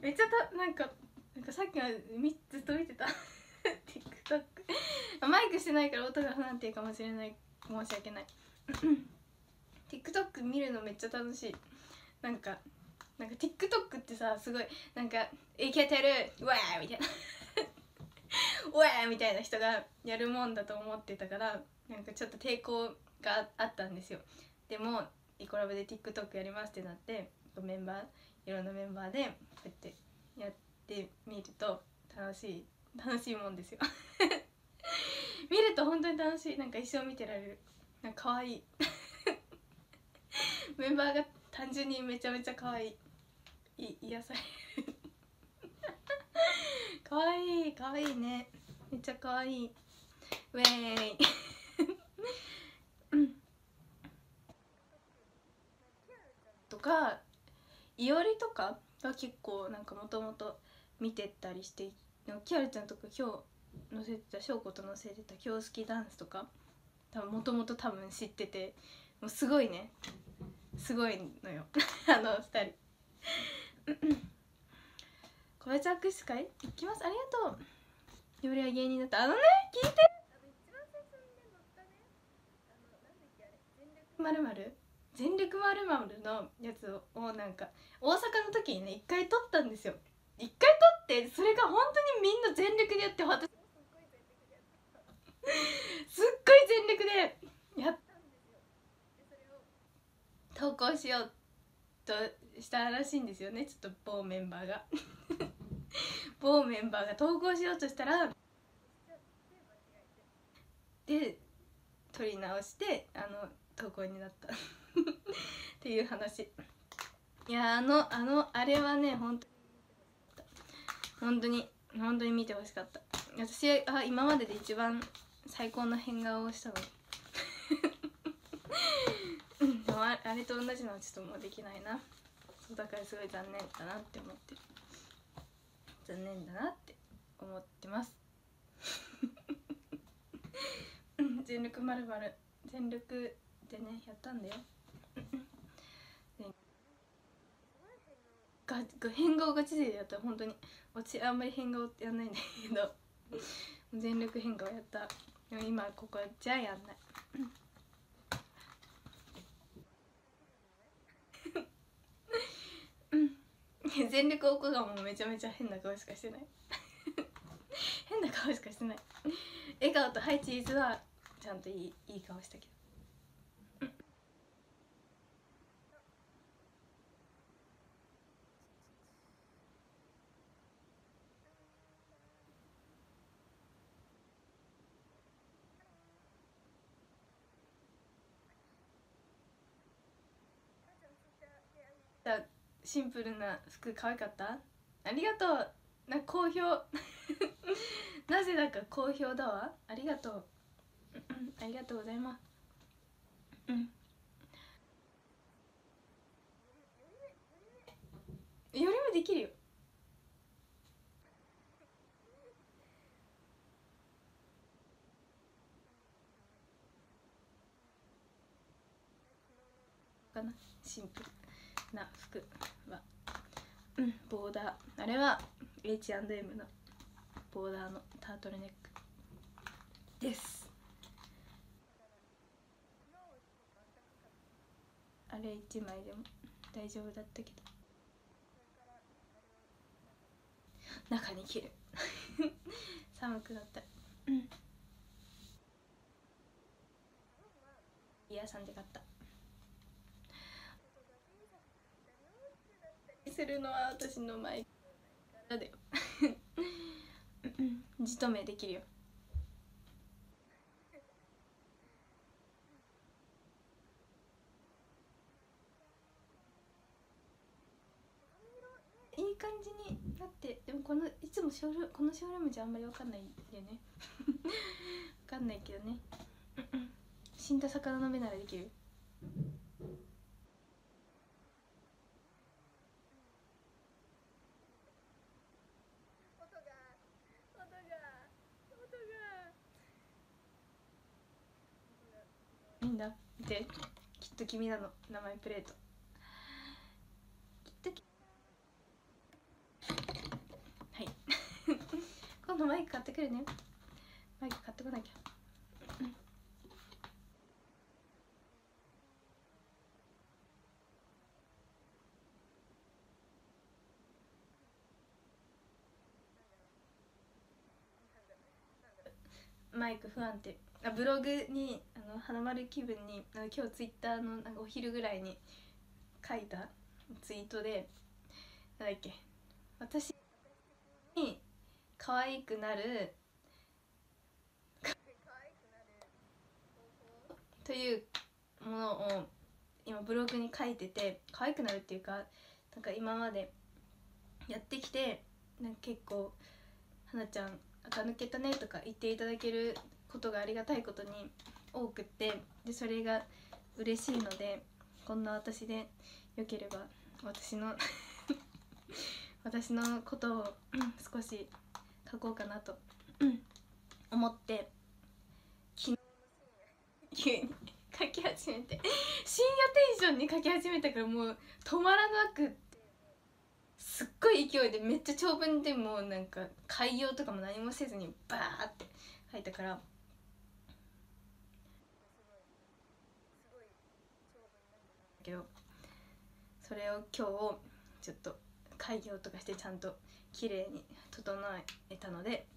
めっちゃなんかさっきはずっと見てたTikTok マイクしてないから音が不安定かもしれない、申し訳ない。TikTok 見るのめっちゃ楽しい。なんか TikTok ってさ、すごいなんかイケてるわーみたいなわーみたいな人がやるもんだと思ってたから、なんかちょっと抵抗があったんですよ。でもイコラブで TikTok やりますってなって、いろんなメンバーでこうやってやってみると楽しいもんですよ見ると本当に楽しい。なんか一生見てられる。なんか可愛いメンバーが単純にめちゃめちゃ可愛い、癒される可愛いね、めっちゃ可愛い。ウェーイとかいおりとかが結構なんかもともと見てたりして、キアルちゃんとか今日載せてた、翔子と載せてた今日好きダンスとかもともと多分知ってて、もうすごいね、すごいのよあの2人個別握手会行きます。ありがとう。よりは芸人だった。聞いてまるまる全力まるまるのやつをなんか大阪の時にね1回撮ったんですよ。1回撮って、それが本当にみんな全力でやって、私すっごい全力でやったんですよ。でそれを投稿しようとしたらしいんですよね、ちょっと某メンバーが投稿しようとしたらで撮り直して投稿になったっていう話。いやあれはね、本当に見てほしかった。私今までで一番最高の変顔をしたのでもあれと同じのはちょっともうできないな。そうだからすごい残念だなって思ってる。残念だなって思ってます全力まるまる全力でねやったんだよ変顔ガチ勢でやった。本当に私あんまり変顔ってやんないんだけど全力変顔やった。でも今ここじゃやんない全力おこがもめちゃめちゃ変な顔しかしてない変な顔しかしてない。笑顔とハイチーズはちゃんといい顔したけどシンプルな服可愛かった。ありがとう。好評なぜだか好評だわ。ありがとうありがとうございます。よりもできるよ。かな、シンプルな服はボーダー、あれは H&M のボーダーのタートルネックです。あれ1枚でも大丈夫だったけど中に着る寒くなったイヤさんで買った。するのは私のマイクだよじとめできるよ。いい感じになって、でもいつもこのショールームじゃあんまり分かんないんだよね分かんないけどね死んだ魚の目ならできる。いいんだってきっと君らの名前プレートきっと今度マイク買ってくるね。マイク買ってこなきゃ。マイク不安定。ブログに花丸気分に今日ツイッターのなんかお昼ぐらいに書いたツイートで、なんだっけ、私に可愛くなるというものを今ブログに書いてて、可愛くなるっていうか、なんか今までやってきて、なんか結構「花ちゃん垢抜けたね」とか言っていただけることがありがたいことに多くって、でそれが嬉しいので、こんな私でよければ私の私のことを少し書こうかなと思って、昨日急に書き始めて、深夜テンションに書き始めたから、もう止まらなくって、すっごい勢いでめっちゃ長文でもなんか改行とかも何もせずにバーって書いたから、けどそれを今日ちょっと改行とかしてちゃんと綺麗に整えたので、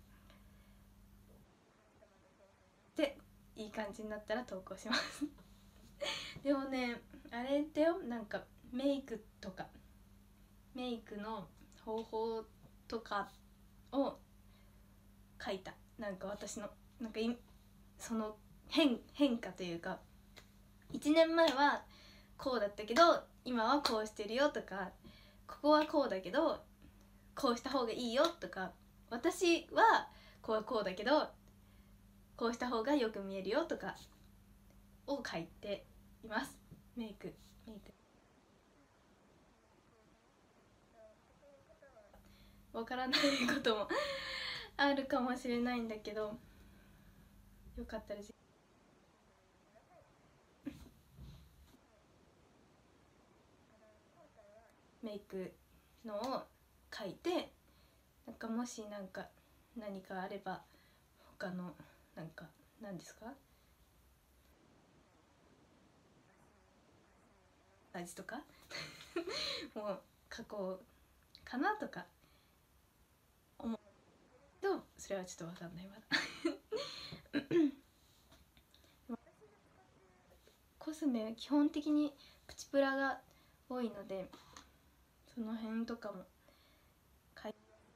いい感じになったら投稿しますでもね、あれだよ、なんかメイクとかメイクの方法とかを書いた。なんか私のなんかその変化というか、1年前はこうだったけど今はこうしてるよとか、ここはこうだけどこうした方がいいよとか、私はこうだけどこうした方がよく見えるよとかを書いています。メイクわからないこともあるかもしれないんだけど、よかったらメイクのを書いて、なんかもし何かあれば他のなんか何ですか、味とかもう書こうかなとか思うけど、それはちょっと分かんないまだコスメは基本的にプチプラが多いので、その辺とかも買い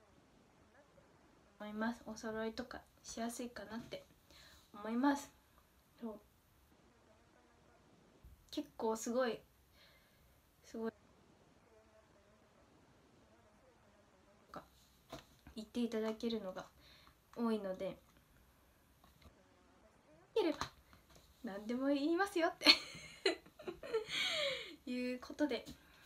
思います。お揃いとかしやすいかなって思います。そう、結構すごい言っていただけるのが多いので、よければ何でも言いますよっていうことで、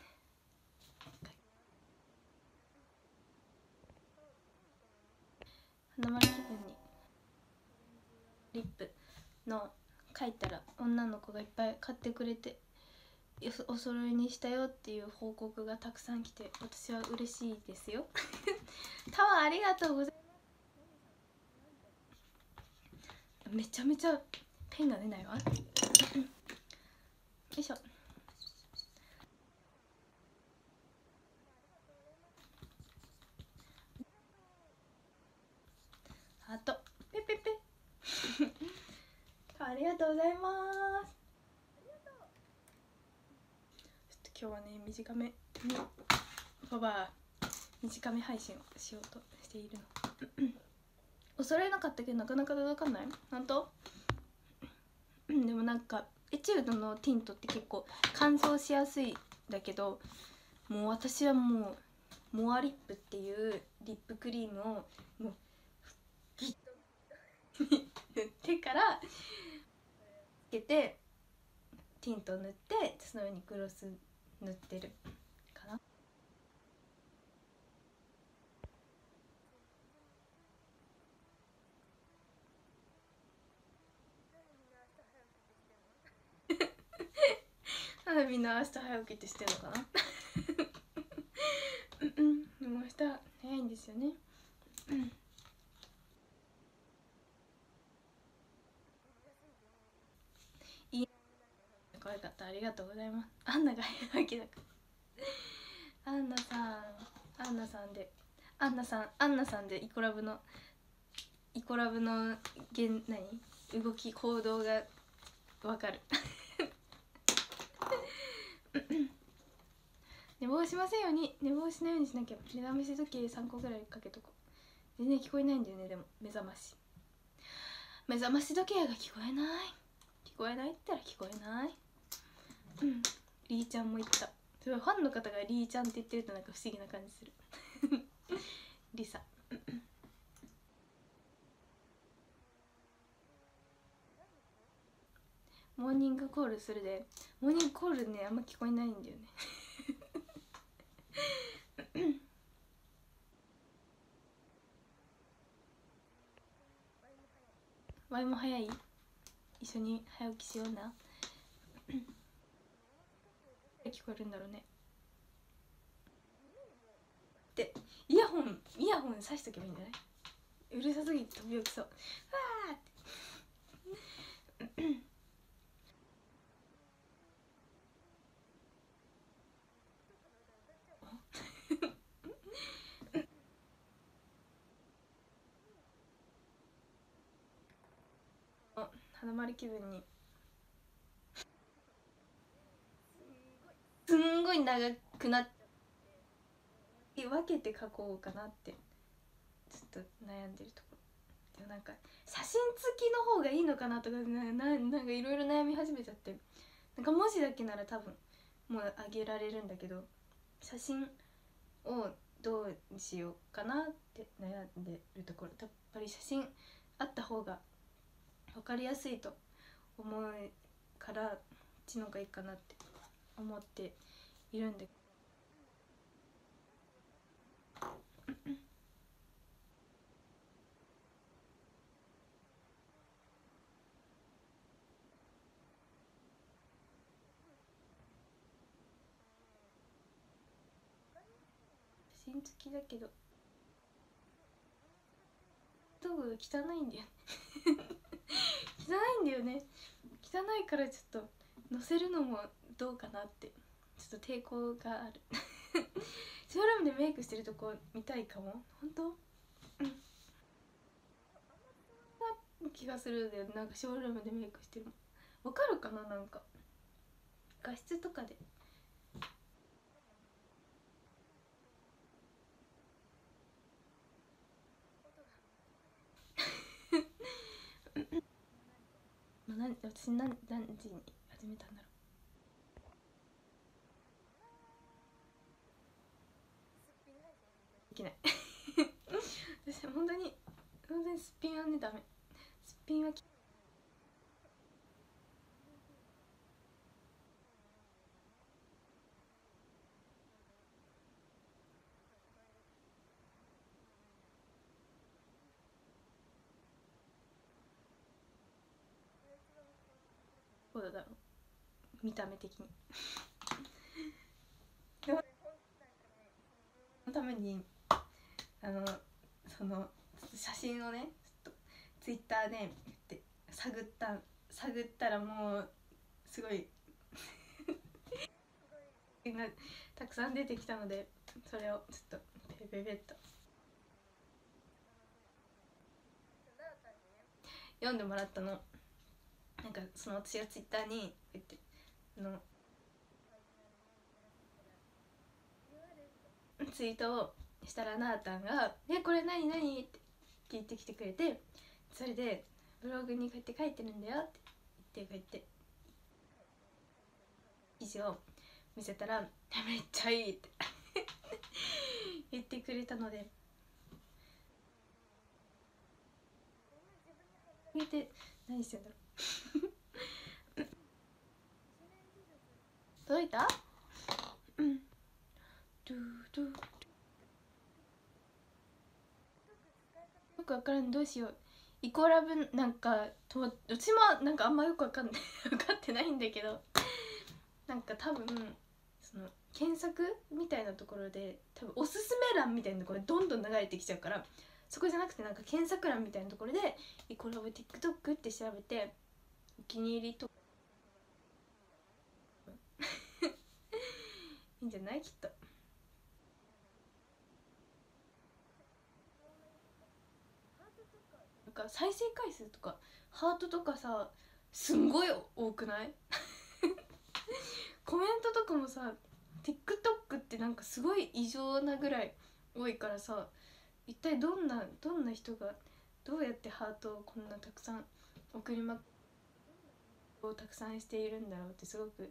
花丸気分にリップの書いたら女の子がいっぱい買ってくれて、お揃いにしたよっていう報告がたくさん来て、私は嬉しいですよタワーありがとうございます。めちゃめちゃペンが出ないわよいしょ。ハートペペペありがとうございます。ちょっと今日はね、短めに短め配信をしようとしているのお揃いなかったけどなかなか届かない。本当でもなんかエチュードのティントって結構乾燥しやすいんだけど、もう私はもうモアリップっていうリップクリームをもうギッ塗ってからつけてティント塗って、その上にグロス塗ってるかな。なんでみんな明日早起きってしてるのかなでも明日早いんですよねさんありがとうございます。アンナが早起きだからアンナさんアンナさんでアンナさんでイコラブの動き行動がわかる寝坊しませんように、寝坊しないようにしなきゃ。目覚まし時計3個ぐらいかけとこう。全然聞こえないんだよね。でも目覚まし時計が聞こえないって言ったら聞こえない。リーちゃんも言った。すごいファンの方がリーちゃんって言ってるとなんか不思議な感じするリサモーニングコールするで、モーニングコールねあんま聞こえないんだよねワイも早い？一緒に早起きしような聞こえるんだろうね。でイヤホンさしとけばいいんじゃない？うるさすぎて飛び起きそう。わーって花丸気分にすんごい長くなって分けて書こうかなってちょっと悩んでるところ。でもなんか写真付きの方がいいのかなとかなんかいろいろ悩み始めちゃって、なんか文字だけなら多分もうあげられるんだけど、写真をどうしようかなって悩んでるところ。やっぱり写真あった方が分かりやすいと思うからこっちの方がいいかなって思っているんで写真付きだけど道具が汚いんだよね汚いんだよね。汚いからちょっと載せるのもどうかなってちょっと抵抗があるショールームでメイクしてるとこ見たいかも。本当？気がするで、なんかショールームでメイクしてるわかるかな。なんか画質とかで私何時に始めたんだろう。できない私本当にすっぴんはねダメ。すっぴんはどうだろう、見た目的にそのためにその写真をねちょっとツイッターでって探ったらもうすごいがたくさん出てきたので、それをちょっとペペペッと読んでもらったの。なんかその私がツイッターにこうやってツイートをしたらなーたんが「これ何?」って聞いてきてくれて、それでブログにこうやって書いてるんだよって言ってこうやって記事を見せたら「めっちゃいい」って言ってくれたので、見て何してんだろう届いた？ドゥドゥよくわからん、どうしよう。イコラブなんかうちもなんかあんまよくわかんない分かってないんだけど、なんか多分その検索みたいなところで多分おすすめ欄みたいなところでどんどん流れてきちゃうから、そこじゃなくてなんか検索欄みたいなところでイコラブ TikTok って調べてお気に入りといいんじゃない、きっと。なんか再生回数とかハートとかさ、すんごい多くない？コメントとかもさ TikTok ってなんかすごい異常なぐらい多いからさ、一体どんな人がどうやってハートをこんなたくさん送りまをたくさんしているんだろうってすごく不思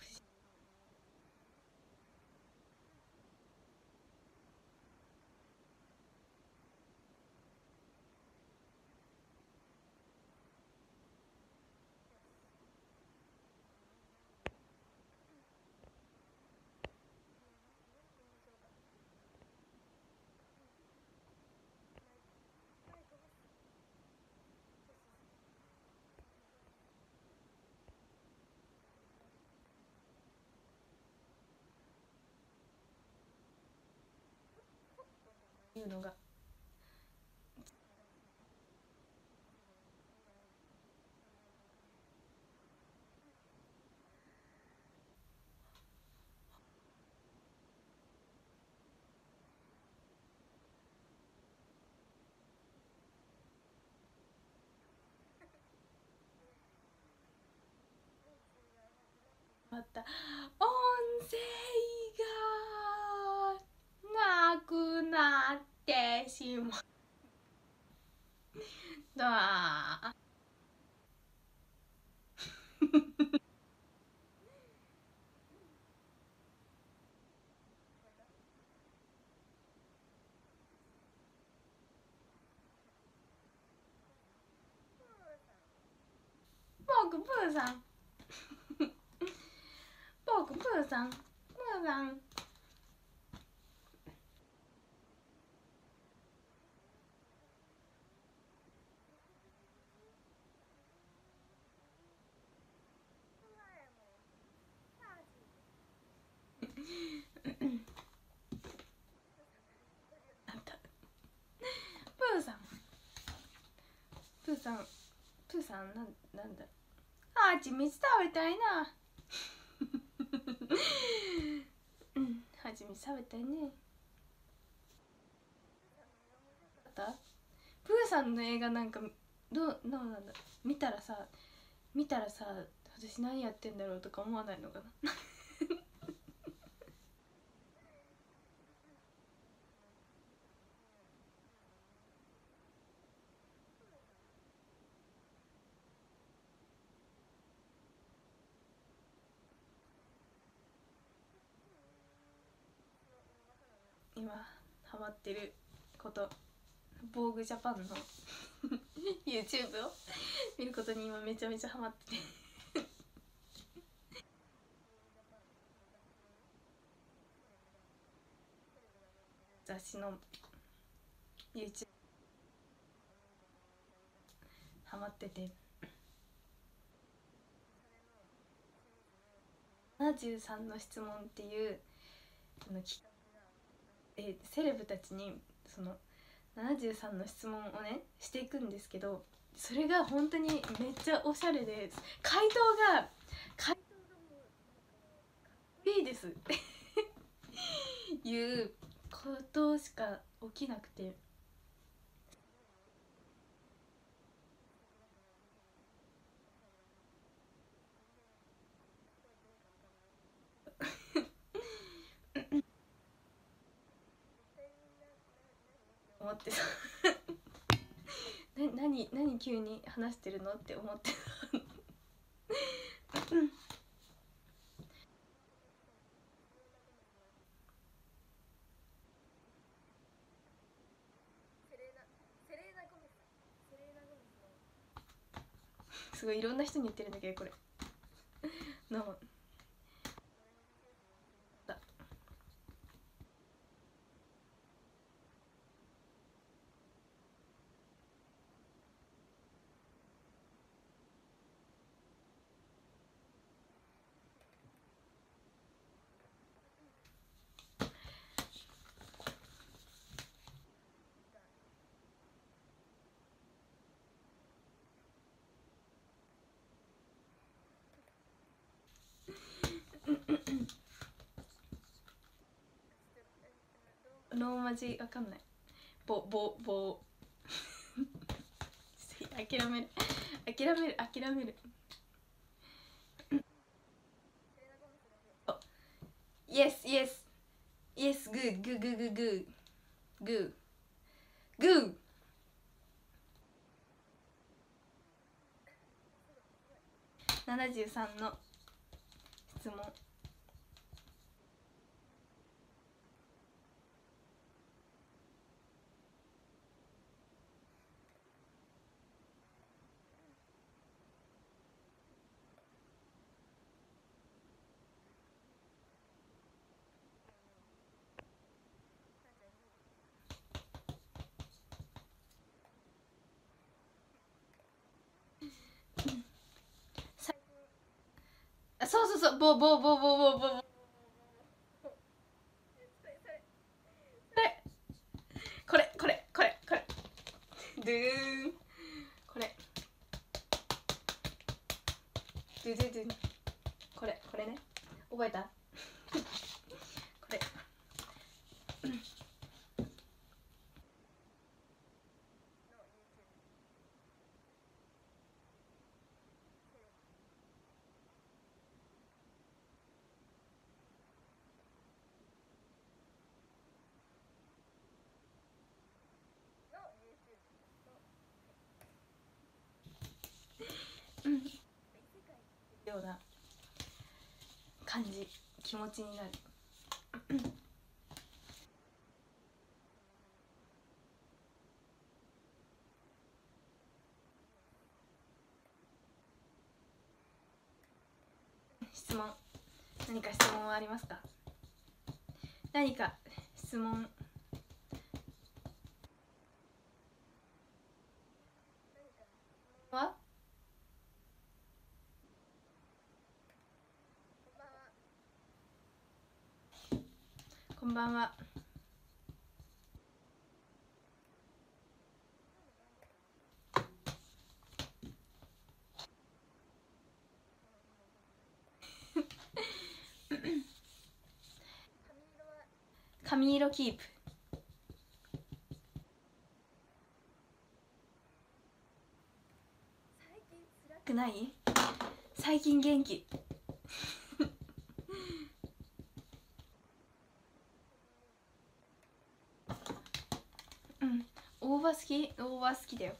議いうのが。また音声がなくなってしまった僕プーさん僕プーさんプーさんあんたプーさんプーさんプーさんなんだ、あちみつ食べたいなうん、はちみつ食べたいね。あったプーさんの映画なんかどうなんだ、見たらさ私何やってんだろうとか思わないのかな。今ハマってること、防具ジャパンの YouTube を見ることに今めちゃめちゃハマってて雑誌の YouTube ハマってて、73の質問っていうあのきセレブたちにその73の質問をねしていくんですけど、それが本当にめっちゃおしゃれで回答がいいですっていうことしか起きなくて、思ってさ何急に話してるのって思ってすごいいろんな人に言ってるんだけどこれのだローマ字わかんない。ぼ諦める諦める。イエスイエスイエス、グーグーグーグーグーグーグー。73の質問。あ、そうそうそう、これドゥーン、これドゥドゥドゥン、これね、覚えた？これような感じ、気持ちになる。質問、何か質問はありますか？何か質問は？こんばんは。髪色キープ。くない？最近元気。うん、大葉好き？大葉好きだよ。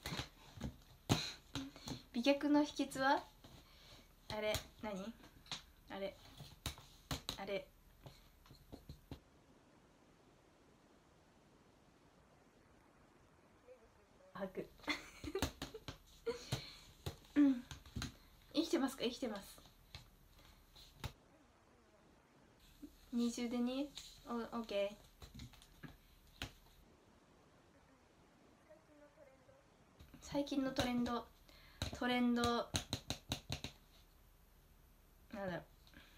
美脚の秘訣はあれ、何？あれ吐く。うん、生きてますか？生きてます。20で2？ オッケー。最近のトレンドなんだろう。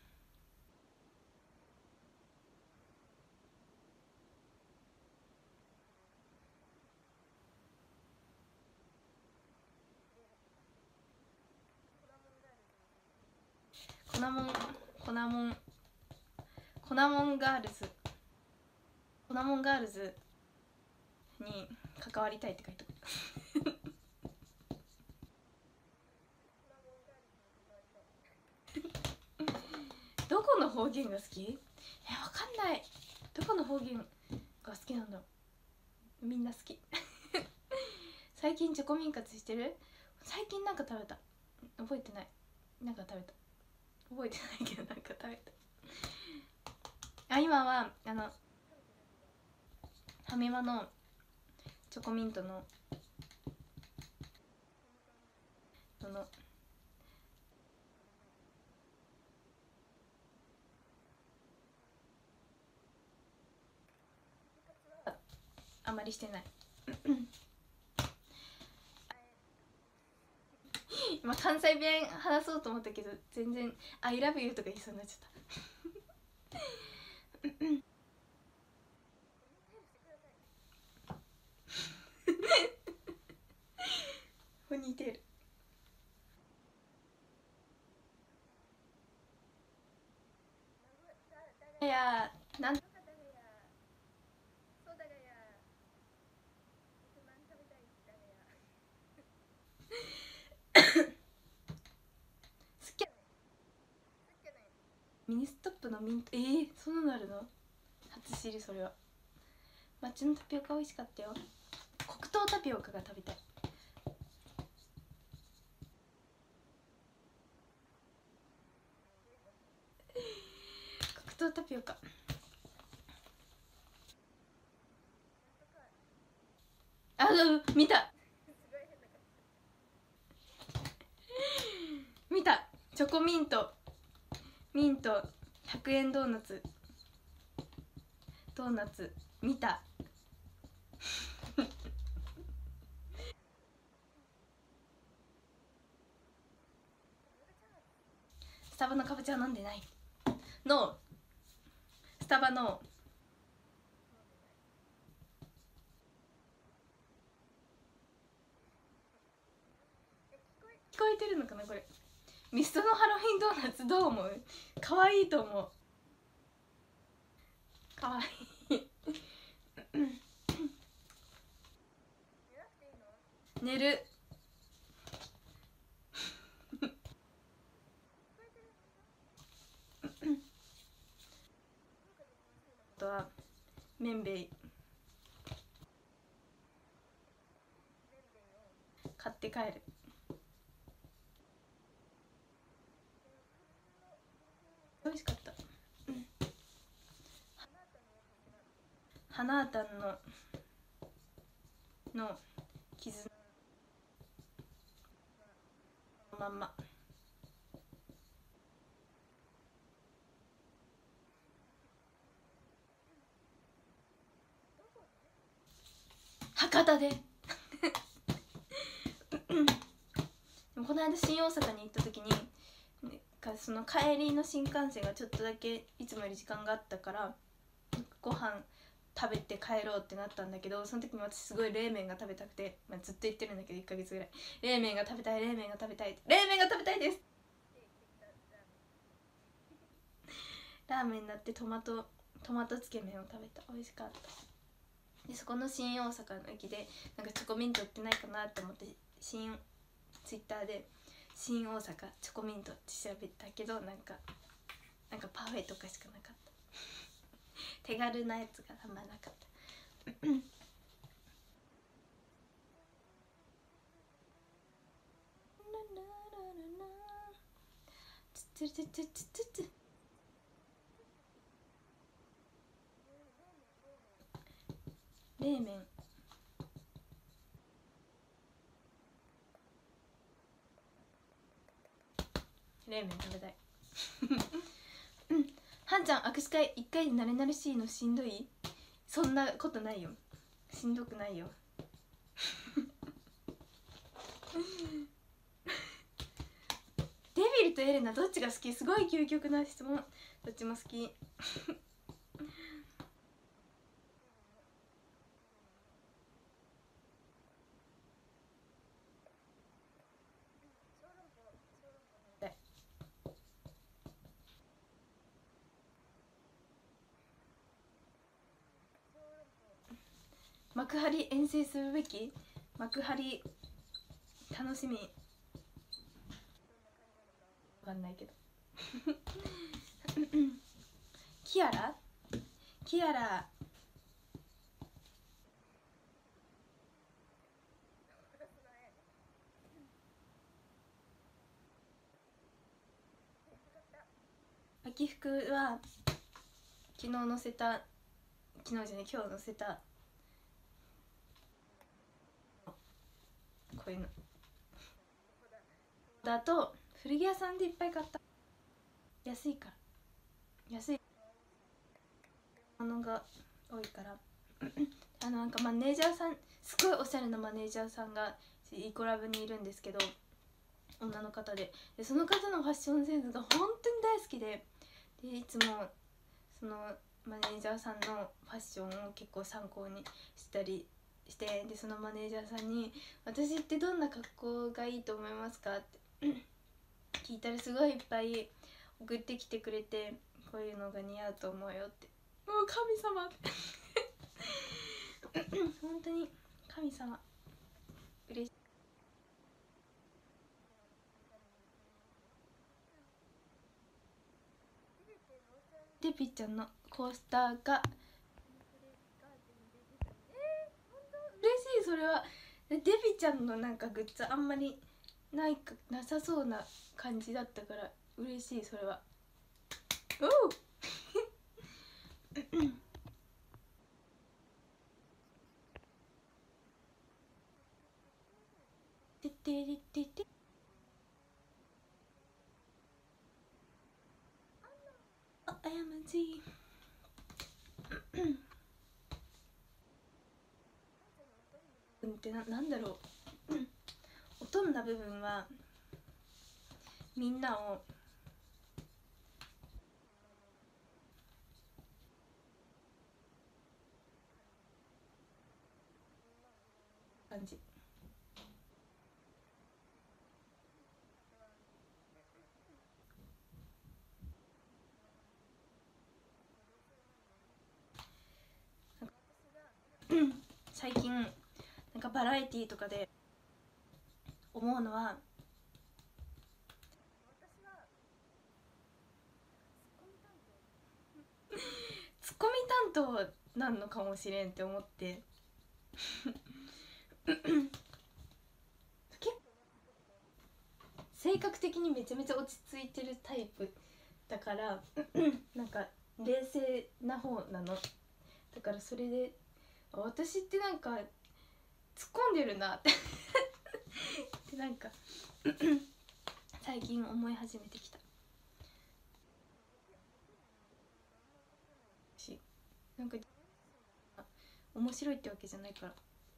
粉もんガールズに関わりたいって書いてある。どこの方言が好き？わかんない。どこの方言が好きなんだろう。みんな好き。最近チョコミンカツしてる？最近なんか食べた。覚えてない。なんか食べた。覚えてないけどなんか食べた。あ、今はファミマのチョコミントのあまりしてない。今関西弁話そうと思ったけど全然「I love you」とか言いそうになっちゃった。ポニーテール。いや、なんのミント、そんなのあるの？初知り。それは抹茶のタピオカ美味しかったよ。黒糖タピオカが食べたい。黒糖タピオカ。見た見た。チョコミント100円ドーナツ見た。スタバのかぼちゃは飲んでないの。スタバの聞こえてるのかなこれ。ミストのハロウィンドーナツどう思う？かわいいと思う。かわいい寝るあとはめんべい買って帰る。美味しかった。花あたんの傷のまんま。博多ででもこの間新大阪に行った時にその帰りの新幹線がちょっとだけいつもより時間があったからご飯食べて帰ろうってなったんだけど、その時に私すごい冷麺が食べたくて、ずっと言ってるんだけど1ヶ月ぐらい冷麺が食べたいですラーメンだってトマトつけ麺を食べた。美味しかった。でそこの新大阪の駅でなんかチョコミント売ってないかなって思ってツイッターで新大阪チョコミントって調べたけどなんかパフェとかしかなかった手軽なやつがあんまなかった冷麺食べたいはんちゃん握手会1回でなれなれしいのしんどい？そんなことないよ。しんどくないよデビルとエレナどっちが好き？すごい究極な質問。どっちも好き幕張遠征するべき？幕張楽しみ。わかんないけどキアラ秋服は昨日載せた今日載せたこういうのだと古着屋さんでいっぱい買った。安いものが多いからなんかマネージャーさんすごいおしゃれなマネージャーさんがイコラブにいるんですけど女の方でその方のファッションセンスが本当に大好きでいつもそのマネージャーさんのファッションを結構参考にしたりしてでそのマネージャーさんに「私ってどんな格好がいいと思いますか?」って聞いたらすごいいっぱい送ってきてくれてこういうのが似合うと思うよってもう神様本当に神様嬉しい。 デビちゃんのコースターが嬉しい。それはデビちゃんのなんかグッズあんまりなさそうな感じだったから嬉しい。それはおうてってれってってあやまじってなんだろう音んな部分はみんなを感じ。最近なんかバラエティーとかで思うのはツッコミ担当なんのかもしれんって思って結構性格的にめちゃめちゃ落ち着いてるタイプだからなんか冷静な方なの。だからそれで私ってなんか突っ込んでるなってってなんか最近思い始めてきたし、なんか面白いってわけじゃないから。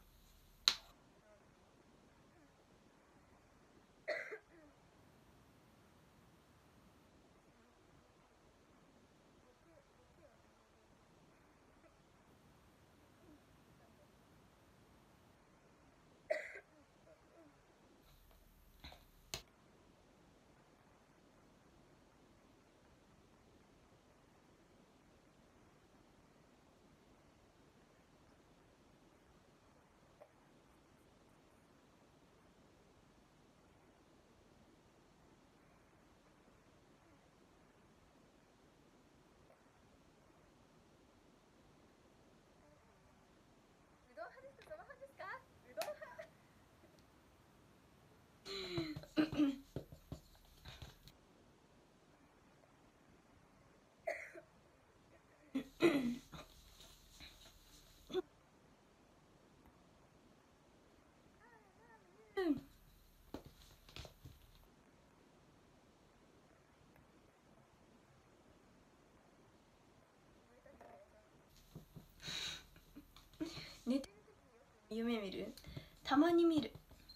寝て夢見る？たまに見る。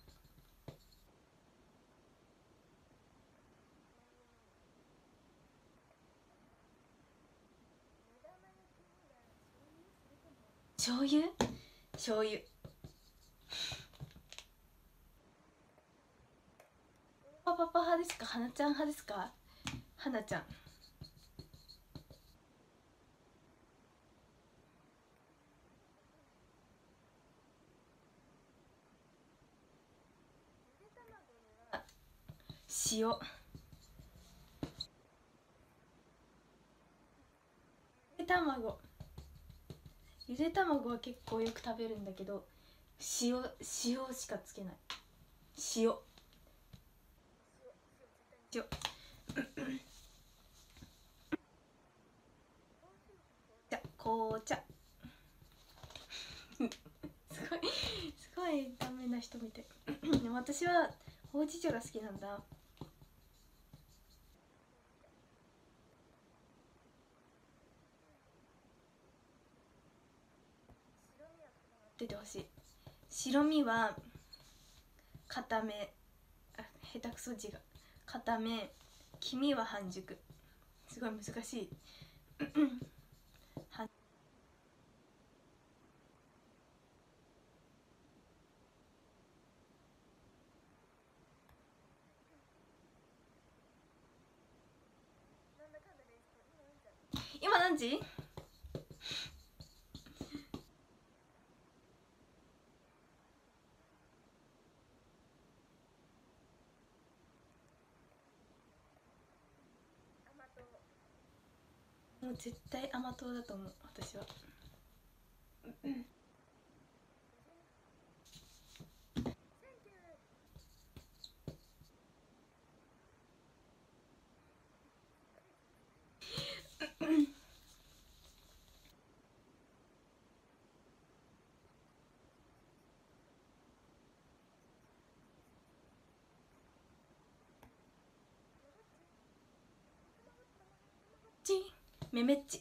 醤油？醤油。パパ派ですか花ちゃん派ですか？花ちゃん。塩。ゆで卵。ゆで卵は結構よく食べるんだけど塩しかつけない。塩塩じゃ紅茶すごいすごいダメな人みたいでも私はほうじ茶が好きなんだ。出てほしい。白身は固め、下手くそ字が固め、黄身は半熟。すごい難しい今何時？ もう絶対甘党だと思う私は。めめっち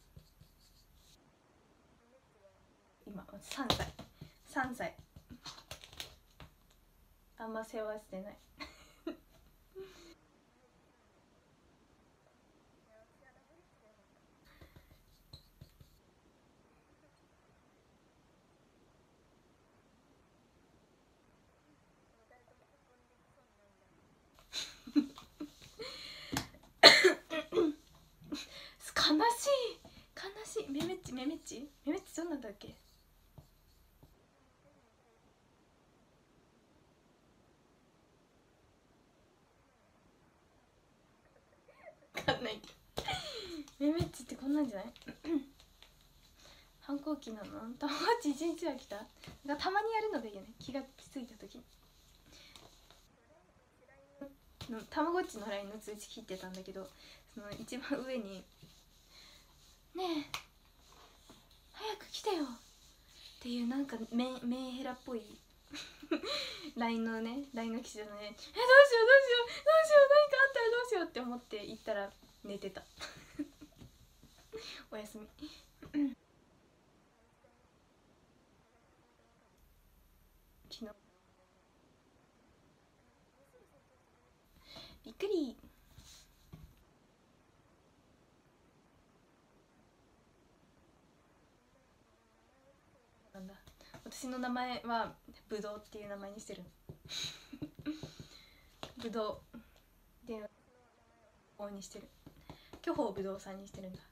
今3歳あんま世話してない悲しいめめっちどんなんだっけ。分かんないけどめめっちってこんなんじゃない反抗期なの。たまごっち1日は来た。たまにやるのがいいよね、気がついた時に。たまごっちの LINE の通知切ってたんだけど、その一番上に「ねえ早く来てよ」っていうなんかメンヘラっぽいLINE のね LINE が来てたので、どうしよう何かあったらどうしようって思って行ったら寝てたおやすみ昨日びっくり。なんだ、私の名前はぶどうっていう名前にしてるぶどうで王にしてる。巨峰ぶどうさんにしてるんだ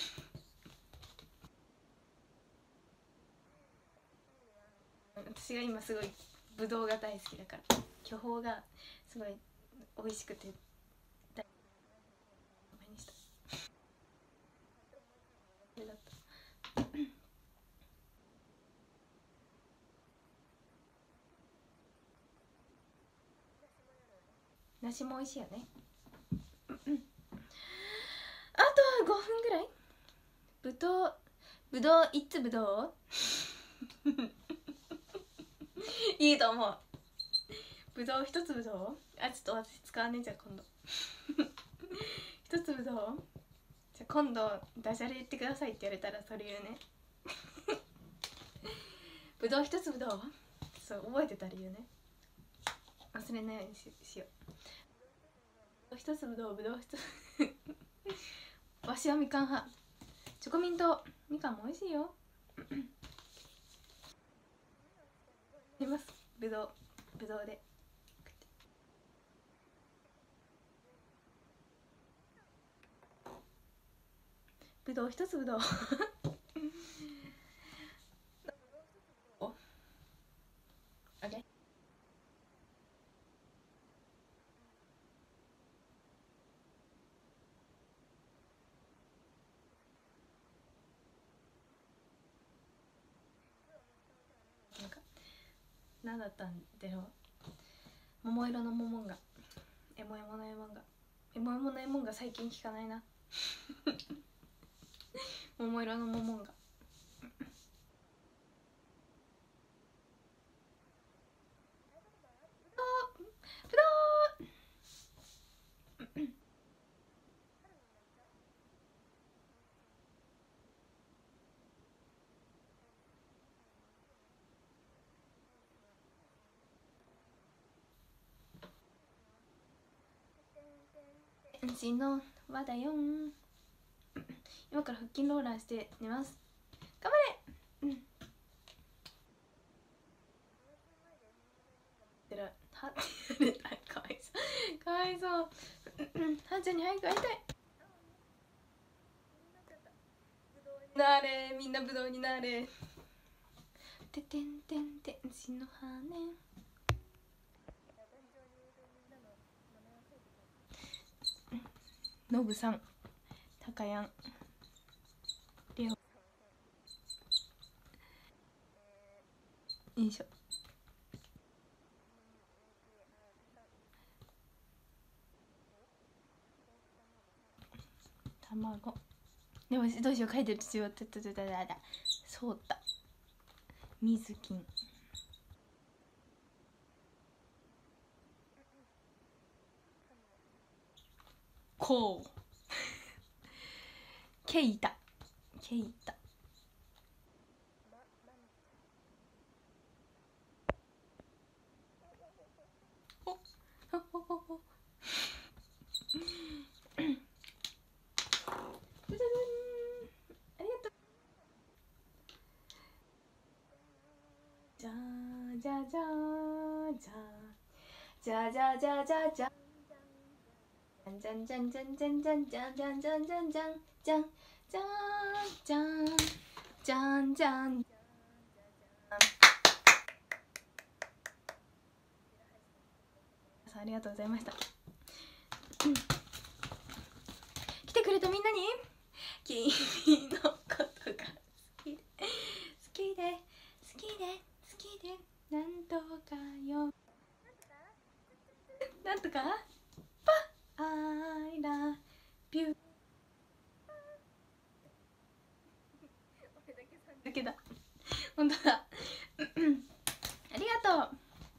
私が今すごいぶどうが大好きだから、巨峰がすごい美味しくて大好きな名前にした。それだった梨も美味しいよねあとは5分ぐらい。ぶどういつぶどういいと思う。ぶどう一粒どう。あ、ちょっと私使わねえじゃん今度一粒どう。じゃあ今度ダジャレ言ってくださいって言われたらそれ言うねぶどう一粒どう。そう覚えてたら言うね、忘れないようにしよう。一粒どう。ぶどう一粒わしはみかん派。チョコミントみかんも美味しいよいます。ぶどうでぶどう一粒どうおあれなんか何だったんだろう。桃色のモモンガ、エモエモのエモンガ、エモエモのエモンガ最近聞かないな桃色のモモンガ。ぶどう天使の輪だよん。今から腹筋ローラーして寝ます。頑張れ。てらはかわいそうかわいそうはんちゃんに早く会いたい。なれみんなぶどうになれ。ててんてん天使の羽。のぶさん、たかやん、 よいしょ。卵でもどうしよう、書いてる必要ってそうだ、水金こうケイタおおおおじゃーじゃじゃーじゃじゃじゃじゃじゃじゃんじゃんじゃんじゃんじゃんじゃんじゃんじゃんじゃんじゃんじゃんじゃんじゃんじゃんじゃん。ありがとうございました。来てくれたみんなに君のことが好きでなんとかよなんとかパ I love you だけだ、本当だありがとう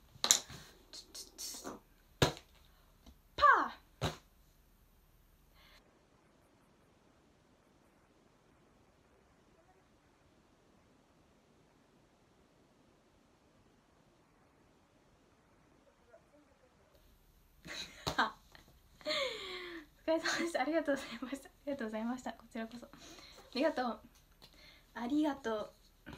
パーお疲れ様でした。ありがとうございました。ありがとうございました。こちらこそありがとう。ありがとう。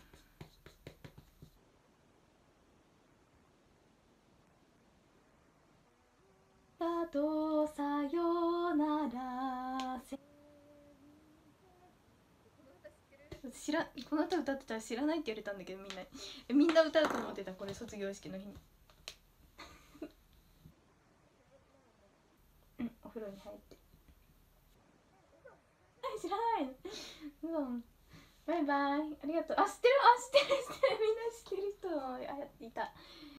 だとさよならこの歌歌ってたら知らないって言われたんだけど、みんな歌うと思ってた、これ卒業式の日にうんお風呂に入って知らないのバイバイ、ありがとう。あ、知ってる